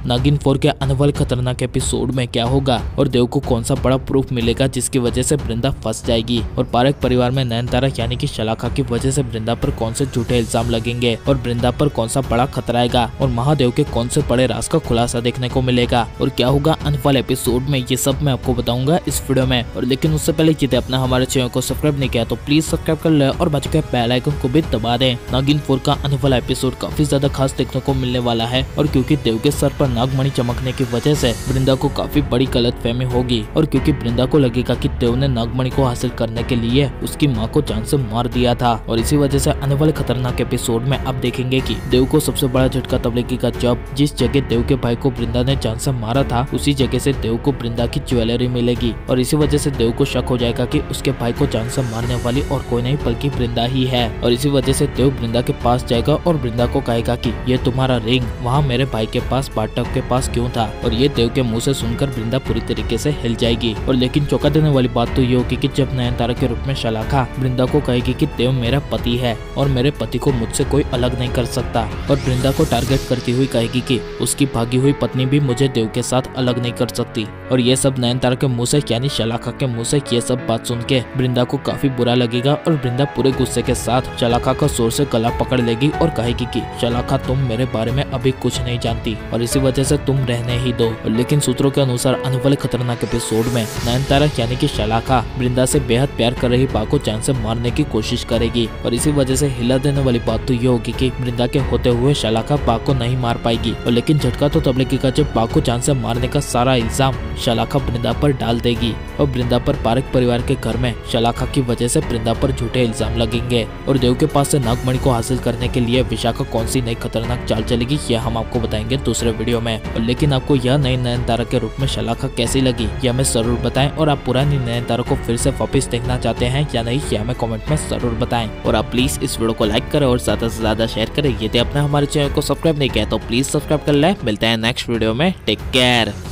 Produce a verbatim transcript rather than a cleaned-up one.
नागिन फोर के आने वाले खतरनाक एपिसोड में क्या होगा और देव को कौन सा बड़ा प्रूफ मिलेगा जिसकी वजह से वृंदा फंस जाएगी, और पारक परिवार में नयनतारा यानी कि शलाका की वजह से वृंदा पर कौन से झूठे इल्जाम लगेंगे और वृंदा पर कौन सा बड़ा खतरा आएगा और महादेव के कौन से बड़े राज का खुलासा देखने को मिलेगा और क्या होगा आने वाले एपिसोड में, ये सब मैं आपको बताऊंगा इस वीडियो में। और लेकिन उससे पहले यदि अपना हमारे चैनल को सब्सक्राइब नहीं किया तो प्लीज सब्सक्राइब कर ले और बाजू के बेल आइकन को भी दबा दें। नागिन फोर का आने वाला एपिसोड काफी ज्यादा खास देखने को मिलने वाला है, और क्योंकि देव के सर पर नागमणि चमकने की वजह से वृंदा को काफी बड़ी गलतफहमी होगी, और क्योंकि वृंदा को लगेगा कि देव ने नागमणि को हासिल करने के लिए उसकी माँ को जान से मार दिया था, और इसी वजह से आने वाले खतरनाक एपिसोड में आप देखेंगे कि देव को सबसे बड़ा झटका तब लगेगा जब जिस जगह देव के भाई को वृंदा ने जान से मारा था उसी जगह से देव को वृंदा की ज्वेलरी मिलेगी, और इसी वजह से देव को शक हो जाएगा कि उसके भाई को जान से मारने वाली और कोई नहीं बल्कि वृंदा ही है। और इसी वजह से देव वृंदा के पास जाएगा और वृंदा को कहेगा कि ये तुम्हारा रिंग वहाँ मेरे भाई के पास बाथटब के पास क्यों था, और ये देव के मुंह से सुनकर वृंदा पूरी तरीके से हिल जाएगी। और लेकिन चौंका देने वाली बात तो ये होगी कि जब नयनतारा के रूप में शलाका वृंदा को कहेगी कि देव मेरा पति है और मेरे पति को मुझसे कोई अलग नहीं कर सकता, और वृंदा को टारगेट करती हुई कहेगी कि उसकी भागी हुई पत्नी भी मुझे देव के साथ अलग नहीं कर सकती। और ये सब नयनतारा के मुंह से यानी शलाका के मुंह से ये सब बात सुन के वृंदा को काफी बुरा लगेगा, और वृंदा पूरे गुस्से के साथ शलाका का जोर से गला पकड़ लेगी और कहेगी कि शलाका तुम मेरे बारे में अभी कुछ नहीं जानती और इसी वजह से तुम रहने ही दो। लेकिन सूत्रों के अनुसार आने वाले खतरनाक एपिसोड में नयनतारा यानी कि शलाका वृंदा से बेहद प्यार कर रही बा को जान से मारने की कोशिश करेगी, और इसी वजह से हिला देने वाली बात तो ये होगी कि वृंदा के होते हुए शलाका बा को नहीं मार पाएगी। और लेकिन झटका तो तब लगेगा जब बा को जान से मारने का सारा इल्जाम शलाका वृंदा पर डाल देगी, और वृंदा पर पारक परिवार के घर में शलाका की वजह से वृंदा पर झूठे इल्जाम लगेंगे। और देव के पास से नागमणि को हासिल करने के लिए विशाखा कौन सी नई खतरनाक चाल चलेगी यह हम आपको बताएंगे दूसरे वीडियो में। और लेकिन आपको यह नई नयनतारा के रूप में शलाका कैसी लगी यह हमें जरूर बताएं, और आप पुरानी नयनतारा को फिर से वापस देखना चाहते हैं या नहीं यह हमें कमेंट में जरूर बताएं। और आप प्लीज इस वीडियो को लाइक करें और ज्यादा से ज्यादा शेयर करें। यदि आपने हमारे चैनल को सब्सक्राइब नहीं किया तो प्लीज सब्सक्राइब कर ले। मिलते हैं नेक्स्ट वीडियो में, टेक केयर।